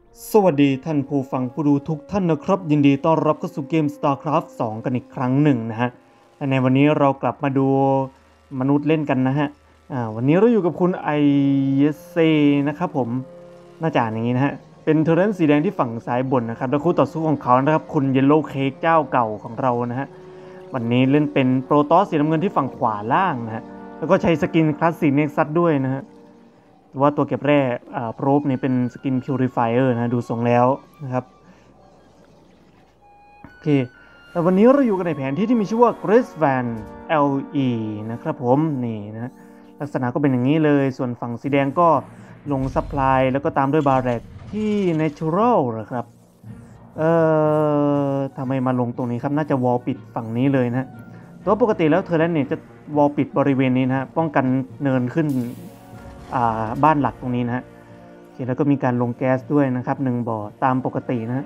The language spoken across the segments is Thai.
สวัสดีท่านผู้ฟังผู้ดูทุกท่านนะครับยินดีต้อนรับเข้าสู่เกม StarCraft 2 กันอีกครั้งหนึ่งนะฮะและในวันนี้เรากลับมาดูมนุษย์เล่นกันนะฮะวันนี้เราอยู่กับคุณไอเยเซนะครับผมน่าจะอ่านอย่างนี้นะฮะเป็นเทอร์เรนสีแดงที่ฝั่งซ้ายบนนะครับและคู่ต่อสู้ของเขานะครับคุณเยลโล่เค้กเจ้าเก่าของเรานะฮะวันนี้เล่นเป็นโปรตอสสีน้ำเงินที่ฝั่งขวาล่างนะฮะแล้วก็ใช้สกินคลาสสิกเน็กซัสด้วยนะฮะว่าตัวเก็บแร่โปรบเนี่ยเป็นสกินพิวริฟายเออร์นะดูทรงแล้วนะครับโอเคแต่วันนี้เราอยู่กันในแผนที่มีชื่อว่า Grace Van LE นะครับผมนี่นะลักษณะก็เป็นอย่างนี้เลยส่วนฝั่งสีแดงก็ลงซัพพลายแล้วก็ตามด้วยบาร์เรตที่ Natural นะครับทำไมมาลงตรงนี้ครับน่าจะวอลปิดฝั่งนี้เลยนะตัวปกติแล้วเทอร์เรนเนี่ยจะวอลปิดบริเวณนี้นะป้องกันเนินขึ้นบ้านหลักตรงนี้นะฮะโอเคแล้วก็มีการลงแก๊สด้วยนะครับ1บ่อตามปกตินะ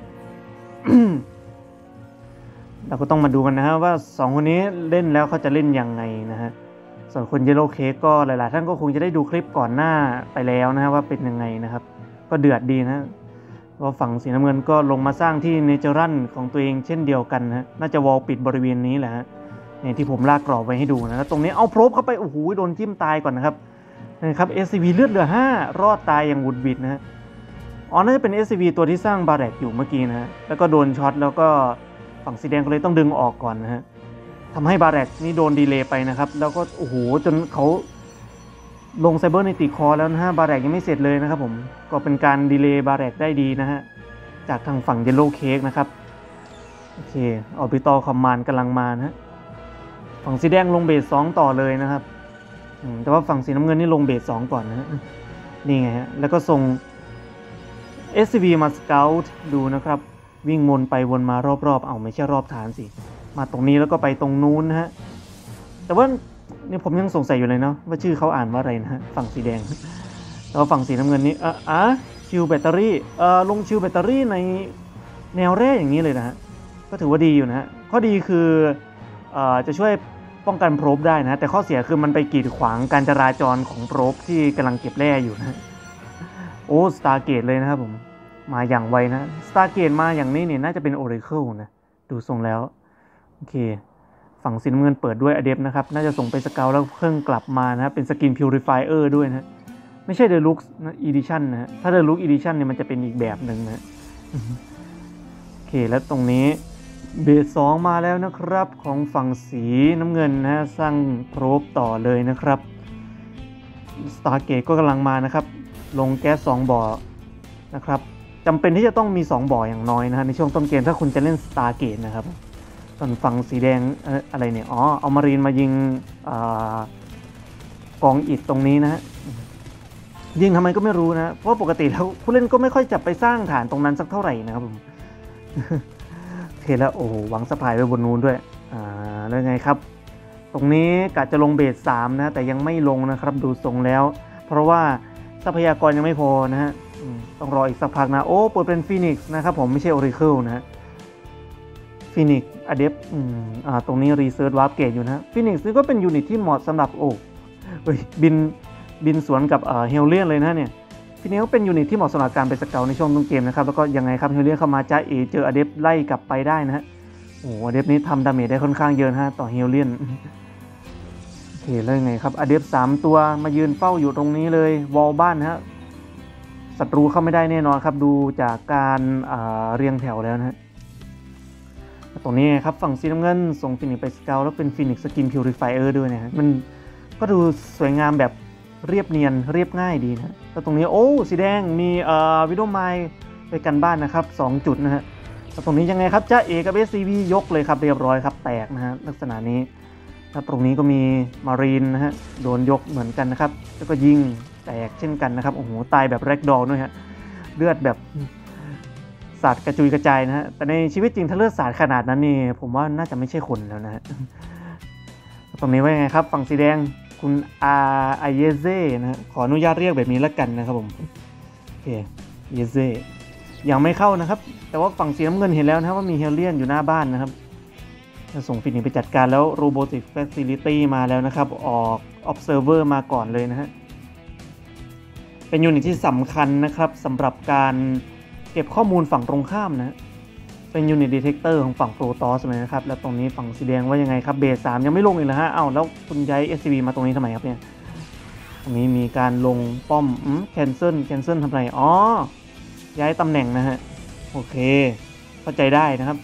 เราก็ต้องมาดูกันนะฮะว่า2คนนี้เล่นแล้วเขาจะเล่นยังไงนะฮะส่วนคนเยลโล่เค้กก็หลายๆท่านก็คงจะได้ดูคลิปก่อนหน้าไปแล้วนะฮะว่าเป็นยังไงนะครับก็เดือดดีนะว่าฝั่งสีน้ำเงินก็ลงมาสร้างที่เนเจอรัลของตัวเองเช่นเดียวกันนะน่าจะวอลปิดบริเวณนี้แหละฮะเนี่ยที่ผมลากกรอบไว้ให้ดูนะแล้วตรงนี้เอาโพรบเข้าไปโอ้โหโดนจิ้มตายก่อนนะครับนะครับ SCV เลือดเหลือ5รอดตายอย่างหวุดหวิดนะฮะอ๋อน่าจะเป็น SCV ตัวที่สร้างบาร์เรตอยู่เมื่อกี้นะฮะแล้วก็โดนช็อตแล้วก็ฝั่งสีแดงก็เลยต้องดึงออกก่อนนะฮะทำให้บาร์เรตนี่โดนดีเลย์ไปนะครับแล้วก็โอ้โหจนเขาลงไซเบอร์ในติคอแล้วนะฮะบาร์เรตยังไม่เสร็จเลยนะครับผมก็เป็นการดีเลย์บาร์เรตได้ดีนะฮะจากทางฝั่งเยลโล่เค้กนะครับโอเคออร์บิทอลคอมมานด์กำลังมานะฝั่งสีแดงลงเบส2ต่อเลยนะครับแต่ว่าฝั่งสีน้ำเงินนี่ลงเบส2ก่อนนะนี่ไงฮะแล้วก็ส่ง SCV มาสเกลดูนะครับวิ่งวนไปวนมารอบๆเอาไม่ใช่รอบฐานสิมาตรงนี้แล้วก็ไปตรงนู้นนะฮะแต่ว่าเนี่ยผมยังสงสัยอยู่เลยเนาะว่าชื่อเขาอ่านว่าอะไรนะฮะฝั่งสีแดงแล้วฝั่งสีน้ำเงินนี่ชิลแบตเตอรี่ลงชิลแบตเตอรี่ในแนวแร่อย่างนี้เลยนะฮะก็ถือว่าดีอยู่นะฮะข้อดีคือจะช่วยป้องกันโพรบได้นะแต่ข้อเสียคือมันไปกีดขวางการจราจรของโพรบที่กำลังเก็บแร่อยู่นะโอ้สตาร์เกตเลยนะครับผมมาอย่างไวนะสตาร์เกตมาอย่างนี้เนี่ยน่าจะเป็น Oracle นะดูทรงแล้วโอเคฝั่งสีน้ำเงินเปิดด้วยอเดฟนะครับน่าจะส่งไปสเกลแล้วเครื่องกลับมานะเป็นสกินพิวริฟายเออร์ด้วยนะไม่ใช่เดลุกซ์อีดิชั่นนะถ้าเดลุกซ์อีดิชั่นเนี่ยมันจะเป็นอีกแบบหนึ่งนะโอเคแล้วตรงนี้เบส2มาแล้วนะครับของฝั่งสีน้ำเงินนะสร้างโพรบต่อเลยนะครับสตาร์เกตก็กำลังมานะครับลงแก๊ส2บ่อนะครับจำเป็นที่จะต้องมี2บ่ออย่างน้อยนะฮะในช่วงต้นเกมถ้าคุณจะเล่นสตาร์เกตนะครับส่วนฝั่งสีแดงอะไรเนี่ยเอามารีนมายิงกองอิฐตรงนี้นะฮะยิงทำไมก็ไม่รู้นะเพราะปกติแล้วผู้เล่นก็ไม่ค่อยจะไปสร้างฐานตรงนั้นสักเท่าไหร่นะครับผมโอเคแล้วโอ้โหวางสปายไว้บนนู้นด้วยแล้วไงครับตรงนี้กะจะลงเบส3นะแต่ยังไม่ลงนะครับดูทรงแล้วเพราะว่าทรัพยากรยังไม่พอนะฮะต้องรออีกสักพักนะโอ้เปิดเป็นฟีนิกซ์นะครับผมไม่ใช่ Oracle นะฮะฟีนิกซ์อะเดฟตรงนี้รีเซิร์ชวาร์ปเกตอยู่นะฟีนิกซ์นี่ก็เป็นยูนิตที่เหมาะสำหรับบินสวนกับเฮลเลียนเลยนะเนี่ยฟีนิกซ์ก็เป็นยูนิตที่เหมาะสำหรับการไปสเกลในช่วงต้นเกมนะครับแล้วก็ยังไงครับเฮลเลียนเข้ามาจ้าเจออะเดฟไล่กลับไปได้นะฮะโอ้อะเดฟนี้ทำดาเมจได้ค่อนข้างเยอะนะฮะต่อเฮลเลียนโอเคแล้วยังไงครับอะเดฟ3ตัวมายืนเฝ้าอยู่ตรงนี้เลยวอลบ้านนะฮะศัตรูเข้าไม่ได้แน่นอนครับดูจากการเรียงแถวแล้วนะฮะตรงนี้ครับฝั่งสีน้ำเงินส่งฟินิกไปสเกลแล้วเป็นฟินิกสกินพิวริฟายเออร์ด้วยนะฮะมันก็ดูสวยงามแบบเรียบเนียนเรียบง่ายดีนะแล้วตรงนี้โอ้สีแดงมีวิดโอไมล์ไปกันบ้านนะครับ2จุดนะฮะแล้วตรงนี้ยังไงครับจ้าเอกับ SCV ยกเลยครับเรียบร้อยครับแตกนะฮะลักษณะนี้แล้วตรงนี้ก็มีมารีนนะฮะโดนยกเหมือนกันนะครับแล้วก็ยิงแตกเช่นกันนะครับโอ้โหตายแบบแร็กดอลด้วยฮะเลือดแบบสาดกระจุยกระจายนะฮะแต่ในชีวิตจริงถ้าเลือดสาดขนาดนั้นนี่ผมว่าน่าจะไม่ใช่คนแล้วนะฮะตรงนี้ว่ายังไงครับฝั่งสีแดงคุณอาเยเซ่นะฮะขออนุญาตเรียกแบบนี้แล้วกันนะครับผมโอเคเยเซ่ยังไม่เข้านะครับแต่ว่าฝั่งสีน้ำเงินเห็นแล้วนะว่ามีเฮลเลียนอยู่หน้าบ้านนะครับจะส่งฟินิกไปจัดการแล้วโรบอติกแฟซิลิตี้มาแล้วนะครับออก Observer มาก่อนเลยนะฮะเป็นยูนิตที่สำคัญนะครับสำหรับการเก็บข้อมูลฝั่งตรงข้ามนะเป็นยูนิตดีเทคเตอร์ของฝั่งโปรตอสเลยนะครับแล้วตรงนี้ฝั่งสีแดงว่ายังไงครับเบส3ยังไม่ลงอีกเหรอฮะอ้าวแล้วคุณย้าย SCB มาตรงนี้ทำไมครับเนี่ยตรงนี้มีการลงป้อมแคนเซิลทำไรอ๋อย้ายตำแหน่งนะฮะโอเคเข้าใจได้นะครับ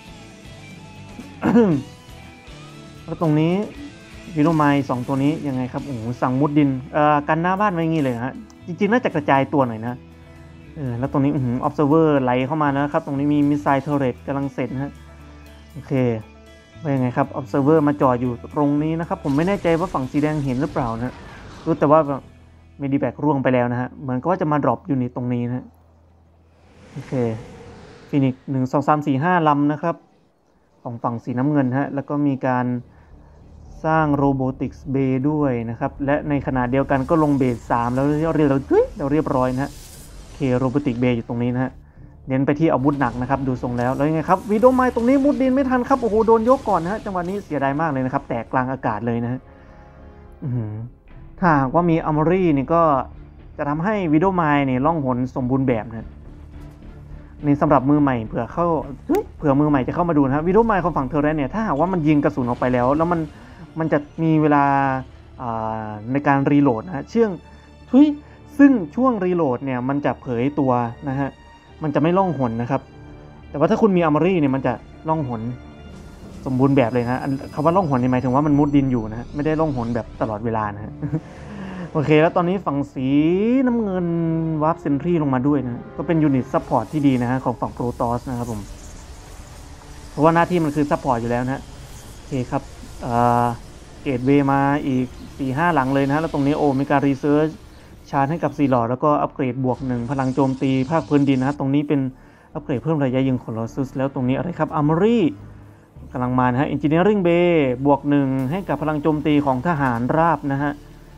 แล้วตรงนี้วิโนไมล์2ตัวนี้ยังไงครับโอ้โหสั่งมุดดินกันหน้าบ้านไว้งี้เลยฮะจริงๆน่าจะกระจายตัวหน่อยนะแล้วตรงนี้observer ไหลเข้ามาแล้วครับตรงนี้มีมิสไซล์เทอร์เรตกำลังเสร็จนะฮะโอเคว่ายังไงครับ observer มาจอดอยู่ตรงนี้นะครับผมไม่แน่ใจว่าฝั่งสีแดงเห็นหรือเปล่านะรู้แต่ว่าเมดิแบกร่วงไปแล้วนะฮะเหมือนก็ว่าจะมาดรอปอยู่ในตรงนี้นะโอเคฟินิก1 2 3 4 5 ลำนะครับของฝั่งสีน้ำเงินฮะแล้วก็มีการสร้างโรโบติกส์เบย์ด้วยนะครับและในขณะเดียวกันก็ลงเบส3แล้วเรียบร้อยนะฮะโอเคโรโบติกเบย์อยู่ตรงนี้นะฮะเน้นไปที่อาวุธหนักนะครับดูทรงแล้วยังไงครับวีโดไมตรงนี้มุดดินไม่ทันครับโอ้โหโดนยกก่อนนะฮะจังหวะนี้เสียดายมากเลยนะครับแตกกลางอากาศเลยนะฮะถ้าหากว่ามีอัมรีนี่ก็จะทำให้วีโดไมเนี่ยล่องหนสมบูรณ์แบบนะนี่สำหรับมือใหม่เผื่อมือใหม่จะเข้ามาดูนะครับวีโดไมของฝั่งเทอร์เรนเนี่ยถ้าหากว่ามันยิงกระสุนออกไปแล้วมันจะมีเวลาในการรีโหลดนะฮะซึ่งช่วงรีโหลดเนี่ยมันจะเผยตัวนะฮะมันจะไม่ล่องหนนะครับแต่ว่าถ้าคุณมีอาร์มอรี่เนี่ยมันจะล่องหนสมบูรณ์แบบเลยนะคำว่าล่องหนหมายถึงว่ามันมุดดินอยู่นะฮะไม่ได้ล่องหนแบบตลอดเวลานะฮะ โอเคแล้วตอนนี้ฝั่งสีน้ำเงินวาร์ปเซนทรีลงมาด้วยนะก็เป็นยูนิตซัพพอร์ตที่ดีนะฮะของฝั่งโปรตอสนะครับผมเพราะว่าหน้าที่มันคือซัพพอร์ตอยู่แล้วนะโอเคครับเกตเวย์มาอีก 4-5 หลังเลยนะแล้วตรงนี้มีการรีเสิร์ชชาร์จให้กับซีลอดแล้วก็อัปเกรดบวก1พลังโจมตีภาคพื้นดินนะตรงนี้เป็นอัปเกรดเพิ่มระยะยิงของลอสซุสแล้วตรงนี้อะไรครับอาร์มอรี่กำลังมานะฮะอินจิเนียริ่งเบย์บวก1ให้กับพลังโจมตีของทหารราบนะฮะ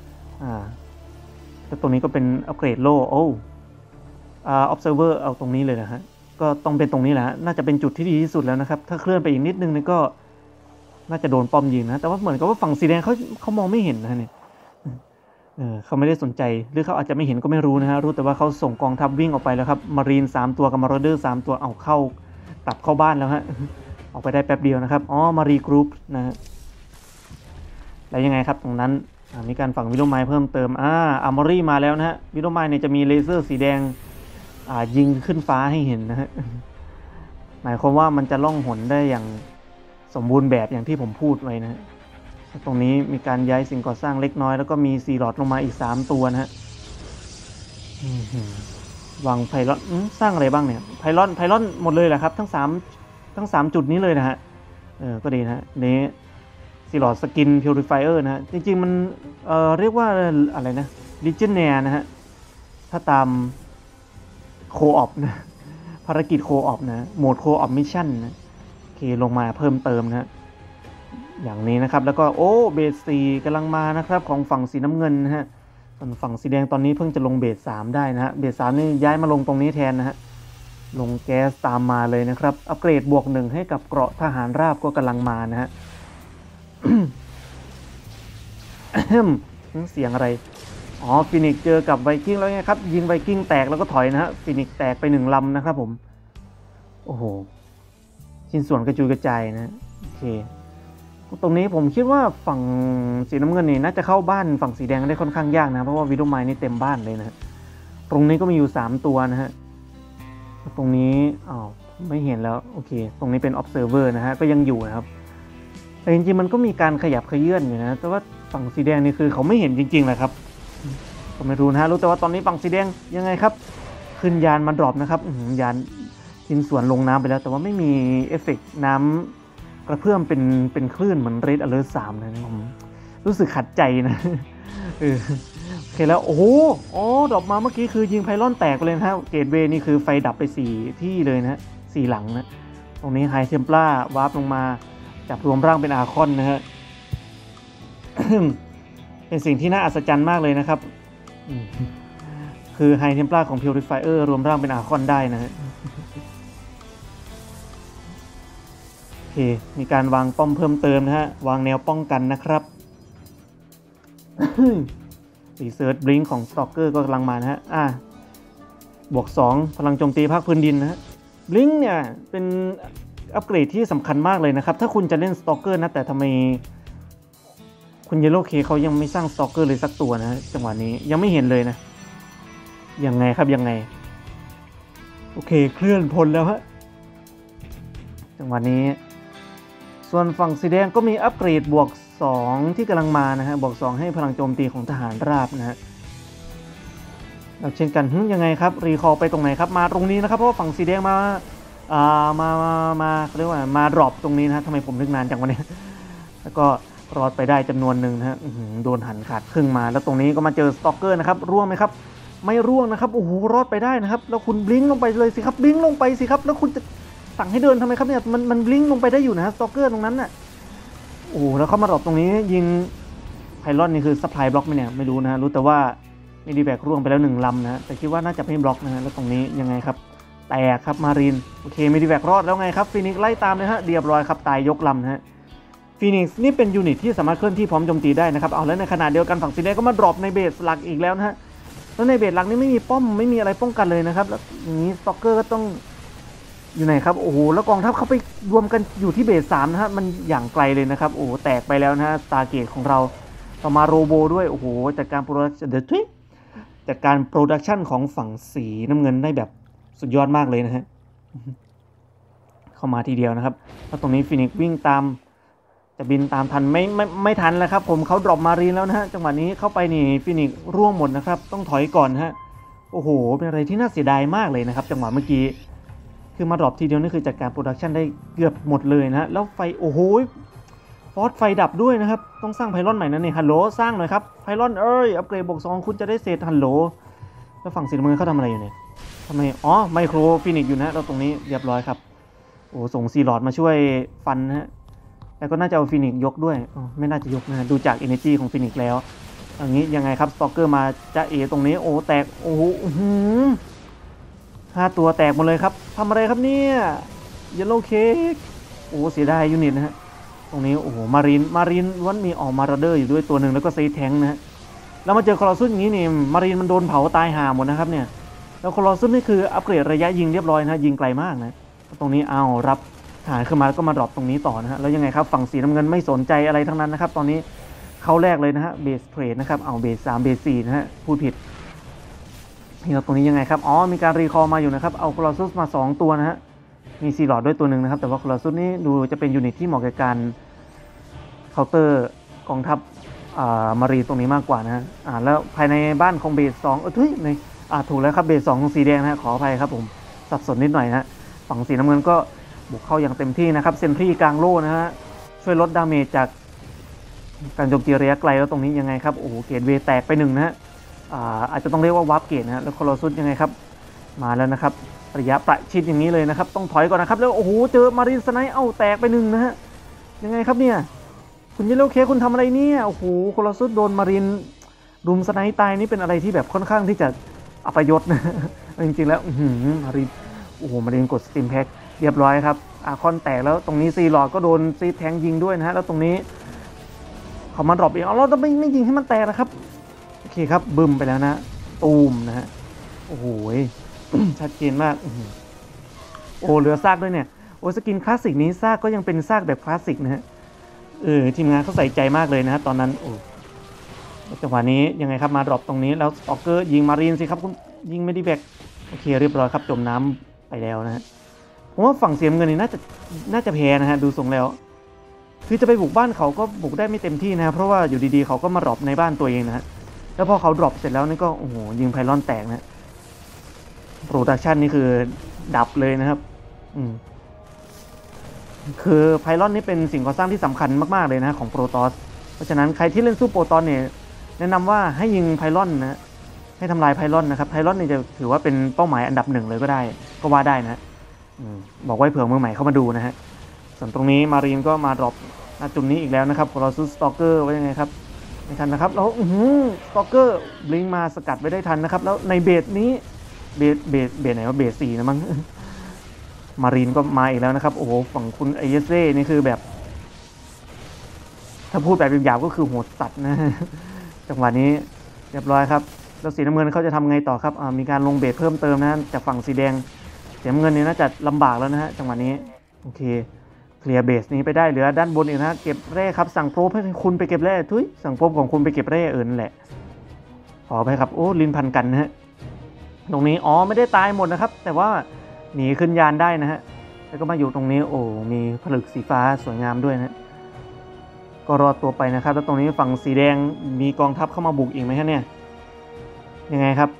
แล้วตรงนี้ก็เป็นอัปเกรดโล่observer เอาตรงนี้เลยนะฮะก็ต้องเป็นตรงนี้แหละน่าจะเป็นจุดที่ดีที่สุดแล้วนะครับถ้าเคลื่อนไปอีกนิดนึงนี่ก็น่าจะโดนป้อมยิงนะแต่ว่าเหมือนกับว่าฝั่งสีแดงเขามองไม่เห็นนะเนี่ยเขาไม่ได้สนใจหรือเขาอาจจะไม่เห็นก็ไม่รู้นะฮะรู้แต่ว่าเขาส่งกองทัพวิ่งออกไปแล้วครับมารีน3ตัวกับมาร์เดอร์3ตัวเอากลับเข้าบ้านแล้วฮะออกไปได้แป๊บเดียวนะครับมารีกรุ๊ปนะฮะแล้วยังไงครับตรงนั้นมีการฝังวิโดไมเพิ่มเติมอาร์มอรี่มาแล้วนะฮะวิโดไมเนี่ยจะมีเลเซอร์สีแดงยิงขึ้นฟ้าให้เห็นนะฮะหมายความว่ามันจะล่องหนได้อย่างสมบูรณ์แบบอย่างที่ผมพูดไว้นะตรงนี้มีการย้ายสิ่งก่อสร้างเล็กน้อยแล้วก็มีซีลอดลงมาอีก3ตัวนะฮะวางไพลอนสร้างอะไรบ้างเนี่ยไพลอนหมดเลยแหละครับทั้ง3จุดนี้เลยนะฮะก็ดีนะนี้ซีลอดสกินพิวริฟายเออร์นะฮะจริงๆมันเรียกว่าอะไรนะลิเจเนียนะฮะถ้าตามโคออปนะภารกิจโคออปนะโหมดโคออปมิชชั่นนะโอเคลงมาเพิ่มเติมนะอย่างนี้นะครับแล้วก็เบส4กำลังมานะครับของฝั่งสีน้ำเงินนะฮะส่วนฝั่งสีแดงตอนนี้เพิ่งจะลงเบส3ได้นะฮะเบส3นี่ย้ายมาลงตรงนี้แทนนะฮะลงแก๊สตามมาเลยนะครับอัปเกรดบวก1ให้กับเกราะทหารราบก็กำลังมานะฮะ เสียงอะไรฟินิกเจอกับไวกิ้งแล้วไงครับยิงไวกิ้งแตกแล้วก็ถอยนะฮะฟินิกแตกไป1 ลำนะครับผมโอ้โหชิ้นส่วนกระจุยกระจายนะโอเคตรงนี้ผมคิดว่าฝั่งสีน้ำเงินนี่น่าจะเข้าบ้านฝั่งสีแดงได้ค่อนข้างยากนะเพราะว่าวิโดไมนี่เต็มบ้านเลยนะตรงนี้ก็มีอยู่3ตัวนะฮะตรงนี้ไม่เห็นแล้วโอเคตรงนี้เป็น observer นะฮะก็ยังอยู่นะครับแต่จริงๆมันก็มีการขยับเขยื่อนอยู่นะแต่ว่าฝั่งสีแดงนี่คือเขาไม่เห็นจริงๆแหละครับผมไม่รู้นะฮะรู้แต่ว่าตอนนี้ฝั่งสีแดงยังไงครับขึ้นยานมาดรอปนะครับยานชิ้นส่วนลงน้ำไปแล้วแต่ว่าไม่มีเอฟเฟกต์น้ำกระเพื่อมเป็นคลื่นเหมือน Red Alert 3นะผมรู้สึกขัดใจนะโอเคแล้วดรอปมาเมื่อกี้คือยิงไพลอนแตกไปเลยนะฮะเกตเวย์นี่คือไฟดับไป4ที่เลยนะ4หลังนะตรงนี้ไฮเทมปลาวาร์ปลงมาจับรวมร่างเป็นอาร์คอนนะฮะ เป็นสิ่งที่น่าอัศจรรย์มากเลยนะครับคือไฮเทมปลาของพิวริฟายเออร์รวมร่างเป็นอาร์คอนได้นะฮะโอเคมีการวางป้อมเพิ่มเติมนะฮะวางแนวป้องกันนะครับรีเซิร์ชบลิงก์ของสตอกเกอร์ก็กำลังมานะฮะบวก2พลังโจมตีภาคพื้นดินนะฮะบลิงเนี่ยเป็นอัปเกรดที่สำคัญมากเลยนะครับถ้าคุณจะเล่นสตอกเกอร์นะแต่ทำไมคุณเยลโล่เคเขายังไม่สร้างสตอกเกอร์เลยสักตัวนะจังหวะนี้ยังไม่เห็นเลยนะยังไงครับยังไงโอเคเคลื่อนพลแล้วฮะจังหวะนี้ส่วนฝั่งสีแดงก็มีอัปเกรดบวก2ที่กำลังมานะฮะบวก2ให้พลังโจมตีของทหารราบนะฮะแล้วเช่นกันยังไงครับรีคอลไปตรงไหนครับมาตรงนี้นะครับเพราะว่าฝั่งสีแดงมาเรียกว่ามาดรอปตรงนี้นะทำไมผมนึกนานจังวะเนี่ยแล้วก็รอดไปได้จำนวนหนึ่งนะฮะโดนหันขาดครึ่งมาแล้วตรงนี้ก็มาเจอสตอกเกอร์นะครับร่วงไหมครับไม่ร่วงนะครับโอ้โหรอดไปได้นะครับแล้วคุณบลิงลงไปเลยสิครับบลิงลงไปสิครับแล้วคุณจะสั่งให้เดินทำไมครับเนี่ยมันบลิงลงไปได้อยู่นะฮะสตอกเกอร์ตรงนั้นน่ะโอ้แล้วเขามาดรอปตรงนี้ยิงไพลอนนี่คือซัพพลายบล็อกไหมเนี่ยไม่รู้นะรู้แต่ว่ามีดีแบกร่วงไปแล้ว1 ลำนะแต่คิดว่าน่าจะไม่บล็อกนะฮะแล้วตรงนี้ยังไงครับแตกครับมารีนโอเคมีดีแบกรอดแล้วไงครับฟีนิกซ์ไล่ตามเลยฮะเรียบร้อยครับตายยกลำนะฮะฟีนิกซ์นี่เป็นยูนิตที่สามารถเคลื่อนที่พร้อมโจมตีได้นะครับเอาแล้วในขณะเดียวกันฝั่งซีเนก็มาดรอปในเบสหลักอีกแล้วนะฮะแล้วในเบสหลักนี่ไม่มีป้อมไม่มีอะไรป้องกันเลยนะครับแล้วอย่างนี้สต็อกเกอร์ก็ต้องอยู่ไหนครับโอ้โหแล้วกองทัพเขาไปรวมกันอยู่ที่เบส3นะฮะมันอย่างไกลเลยนะครับโอ้แตกไปแล้วนะฮะสตาร์เกตของเราต่อมาโรโบด้วยโอ้โหจัดการโปรดักชั่นของฝั่งสีน้ำเงินได้แบบสุดยอดมากเลยนะฮะเข้ามาทีเดียวนะครับแล้วตรงนี้ฟินิกซ์วิ่งตามจะบินตามทันไม่ทันแล้วครับผมเขาดรอปมารีนแล้วนะฮะจังหวะนี้เข้าไปนี่ฟินิกซ์ร่วงหมดนะครับต้องถอยก่อนฮะโอ้โหเป็นอะไรที่น่าเสียดายมากเลยนะครับจังหวะเมื่อกี้คือมาดรอปทีเดียวนี่คือจัดการโปรดักชันได้เกือบหมดเลยนะฮะแล้วไฟโอ้โหฟอสไฟดับด้วยนะครับต้องสร้างไพลอนใหม่นะเนี่ยฮัลโหลสร้างหน่อยครับไพลอนอัปเกรดบวก2คุณจะได้เศษฮัลโหลแล้วฝั่งสีน้ำเงินเขาทำอะไรอยู่เนี่ยทำไมอ๋อไมโครฟินิกซ์อยู่นะแล้วตรงนี้เรียบร้อยครับโอ้ส่งซีลอดมาช่วยฟันนะฮะแล้วก็น่าจะเอาฟินิกซ์ยกด้วยไม่น่าจะยกนะดูจาก energy ของฟินิกซ์แล้วอย่างนี้ยังไงครับสตอกเกอร์มาจะตรงนี้โอ้แตกโอ้โห5 ตัวแตกหมดเลยครับทำอะไรครับเนี่ยเยลโล่เค้กโอ้เสียดายยูนิตนะฮะตรงนี้โอ้โหมารีนวันมีออกมาราเดอร์อยู่ด้วยตัวหนึ่งแล้วก็เซแทงนะฮะแล้วมาเจอคอร์ซุสอย่างนี้นี่มารีนมันโดนเผาตายห่าหมดนะครับเนี่ยแล้วคอร์ซุสนี่คืออัปเกรดระยะยิงเรียบร้อยนะยิงไกลมากนะตรงนี้เอารับหายขึ้นมาแล้วก็มาดรอปตรงนี้ต่อนะฮะแล้วยังไงครับฝั่งสีน้ำเงินไม่สนใจอะไรทั้งนั้นนะครับตอนนี้เขาแรกเลยนะฮะเบสเทรดนะครับเอาเบส3เบส4นะฮะพูดผิดนี่ตรงนี้ยังไงครับอ๋อมีการรีคอร์มาอยู่นะครับเอาคลอซุสมา2 ตัวนะฮะมีซีลอดด้วยตัวหนึ่งนะครับแต่ว่าคลอซุสนี่ดูจะเป็นยูนิตที่เหมาะกับการเคาน์เตอร์กองทัพมารีตรงนี้มากกว่านะฮะแล้วภายในบ้านของเบส2ในถูกแล้วครับเบส2ของสีแดงนะฮะขออภัยครับผมสับสนนิดหน่อยนะฝั่งสีน้ำเงินก็บุกเข้าอย่างเต็มที่นะครับเซนทรีกลางโล่นะฮะช่วยลดดาเมจจากการโจมตีระยะไกลแล้วตรงนี้ยังไงครับโอ้โหเกตเวแตกไป1นะฮะอาจจะต้องเรียกว่าวาร์ปเกตนะฮะแล้วคอร์ซุสยังไงครับมาแล้วนะครับระยะประชิดอย่างนี้เลยนะครับต้องถอยก่อนนะครับแล้วโอ้โหเจอมารินสไนป์แตกไป1นะฮะยังไงครับเนี่ยคุณเยลโล่เค้กคุณทำอะไรเนี่ยโอ้โหคอร์ซุสโดนมารินรุมสไนป์ตายนี่เป็นอะไรที่แบบค่อนข้างที่จะอัปยศนะจริงๆแล้วมารินโอ้โหมารินกดสติมแพ็คเรียบร้อยครับอาคอนแตกแล้วตรงนี้ซีลอดก็โดนซีแทงยิงด้วยนะฮะแล้วตรงนี้เขามาดรอปเองเราต้องไม่ยิงให้มันแตกนะครับโอเคครับบึ้มไปแล้วนะตูมนะฮะโอ้โห ชัดเจนมากโอ้เหลือซากด้วยเนี่ยโอ้สกินคลาสสิกนี้ซากก็ยังเป็นซากแบบคลาสสิกนะฮะทีมงานเขาใส่ใจมากเลยนะฮะตอนนั้นโอ้จังหวะนี้ยังไงครับมาดรอปตรงนี้แล้วสตอกเกอร์ยิงมารีนสิครับคุณยิงไม่ได้แบกโอเคเรียบร้อยครับจมน้ำไปแล้วนะฮะผมว่าฝั่งเสียมเงินนี่น่าจะแพ้นะฮะดูทรงแล้วคือจะไปบุกบ้านเขาก็บุกได้ไม่เต็มที่นะเพราะว่าอยู่ดีๆเขาก็มาดรอปในบ้านตัวเองนะฮะแล้วพอเขาดรอปเสร็จแล้วนี่ก็โอ้โหยิงไพลอนแตกนะโปรดักชันนี่คือดับเลยนะครับคือไพลอนนี่เป็นสิ่งก่อสร้างที่สำคัญมากๆเลยนะของโปรตอสเพราะฉะนั้นใครที่เล่นสู้โปรตอสเนี่ยแนะนำว่าให้ยิงไพลอนนะให้ทำลายไพลอนนะครับไพลอนนี่จะถือว่าเป็นเป้าหมายอันดับ1เลยก็ได้ก็ว่าได้นะบอกไว้เผื่อมือใหม่เข้ามาดูนะฮะส่วนตรงนี้มารีนก็มาดรอปณจุดนี้อีกแล้วนะครับเราซื้อสตอกเกอร์ไว้ยังไงครับไม่ทันนะครับแล้วสตอกเกอร์บลิงมาสกัดไว้ได้ทันนะครับแล้วในเบสนี้เบสไหนว่าเบส4นะมั้งมารีนก็มาอีกแล้วนะครับโอ้โหฝั่งคุณไอเอสเซ่นี่คือแบบถ้าพูดแบบหยาบๆก็คือโหดสัตว์นะจังหวะนี้เรียบร้อยครับแล้วสีน้ำเงินเขาจะทำไงต่อครับมีการลงเบสเพิ่มเติมนะจากฝั่งสีแดงสีน้ำเงินเนี่ยน่าจะลำบากแล้วนะฮะจังหวะนี้โอเคเคลียร์เบสนี้ไปได้เหลือด้านบนอีกนะเก็บแร่ครับสั่งโปรให้คุณไปเก็บแร่ทุยสั่งโปรของคุณไปเก็บแร่นั่นแหละขอไปครับโอ้ลิ้นพันกันนะฮะตรงนี้ไม่ได้ตายหมดนะครับแต่ว่าหนีขึ้นยานได้นะฮะแล้วก็มาอยู่ตรงนี้โอ้มีผลึกสีฟ้าสวยงามด้วยนะก็รอดตัวไปนะครับแล้วตรงนี้ฝั่งสีแดงมีกองทัพเข้ามาบุกอีกไหมฮะเนี่ยยังไงครับ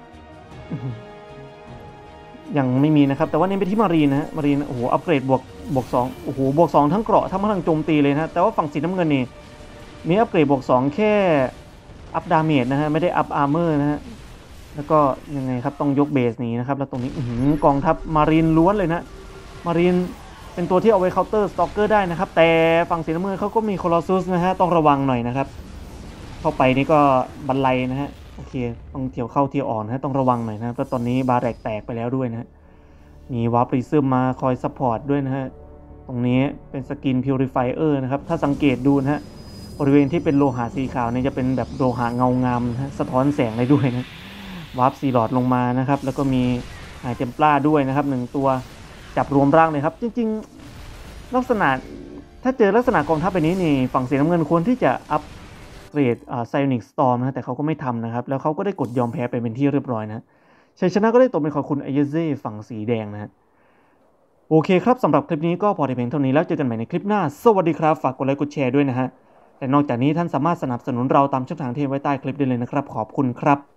ยังไม่มีนะครับแต่ว่าเน้นไปที่มารีนนะฮะมารีนโอ้โหอัปเกรดบวก2โอ้โหบวก2ทั้งเกราะทั้งโจมตีเลยนะแต่ว่าฝั่งสีน้ำเงินนี่มีอัปเกรดบวก2แค่อัพดาเมจนะฮะไม่ได้อัพอาร์เมอร์นะฮะแล้วก็ยังไงครับต้องยกเบสนี้นะครับแล้วตรงนี้กองทัพมารีนล้วนเลยนะมารีนเป็นตัวที่เอาไว้เคาน์เตอร์สตอกเกอร์ได้นะครับแต่ฝั่งสีน้ำเงินเขาก็มีโคลอสซัสนะฮะต้องระวังหน่อยนะครับเข้าไปนี่ก็บันไลนะฮะโอเคต้องเที่ยวเข้าเที่ยวออกนะต้องระวังหน่อยนะเพราะตอนนี้บาแรกแตกไปแล้วด้วยนะมีวาร์ปริซึมมาคอยซัพพอร์ตด้วยนะฮะตรงนี้เป็นสกินพิวริฟายเออร์นะครับถ้าสังเกตดูนะฮะบริเวณที่เป็นโลหะสีขาวนี่จะเป็นแบบโลหะเงางามนะสะท้อนแสงได้ด้วยนะวาร์ปซีลอดลงมานะครับแล้วก็มีไอเทมปลาด้วยนะครับ1ตัวจับรวมร่างเลยครับจริงๆลักษณะถ้าเจอลักษณะกองทัพแบบนี้นี่ฝั่งสีน้ำเงินควรที่จะอัพเกรดไซออนิกสตอร์มนะแต่เขาก็ไม่ทำนะครับแล้วเขาก็ได้กดยอมแพ้ไปเป็นที่เรียบร้อยนะชัยชนะก็ได้ตกเป็นของคุณไอเยเซ่ฝั่งสีแดงนะฮะโอเคครับสำหรับคลิปนี้ก็พอได้เพียงเท่านี้แล้วเจอกันใหม่ในคลิปหน้าสวัสดีครับฝากกดไลค์กดแชร์ด้วยนะฮะและนอกจากนี้ท่านสามารถสนับสนุนเราตามช่องทางที่ไว้ใต้คลิปได้เลยนะครับขอบคุณครับ